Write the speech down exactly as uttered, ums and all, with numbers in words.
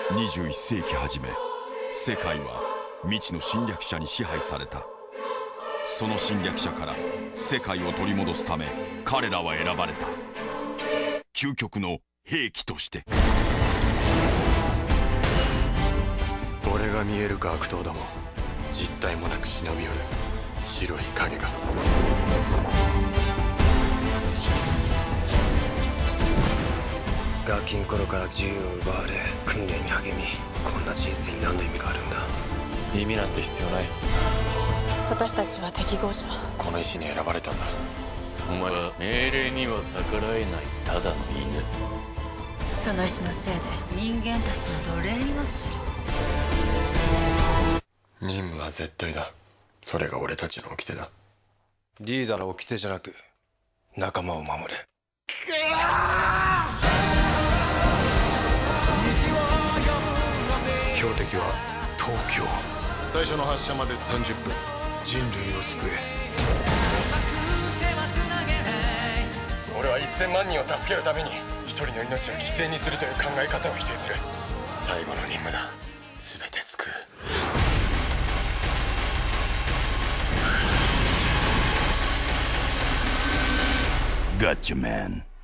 にじゅういっせいき初め、世界は未知の侵略者に支配された。その侵略者から世界を取り戻すため、彼らは選ばれた。究極の兵器として。 俺が見えるか悪党ども、実体もなく忍び寄る白い影が。ガキン頃から自由を奪われ訓練に励み、こんな人生に何の意味があるんだ。意味なんて必要ない。 私たちは適合者。 この石に選ばれたんだ。 お前は命令には逆らえないただの犬。 その石のせいで人間たちの奴隷になってる。 任務は絶対だ。それが俺たちの掟だ。リーダーの掟じゃなく仲間を守れ。標的は東京。最初の発射までさんじゅっぷん。人類を救え。俺はせんまんにんを助けるために一人の命を犠牲にするという考え方を否定する。最後の任務だ。全て救う。 Gotcha, man.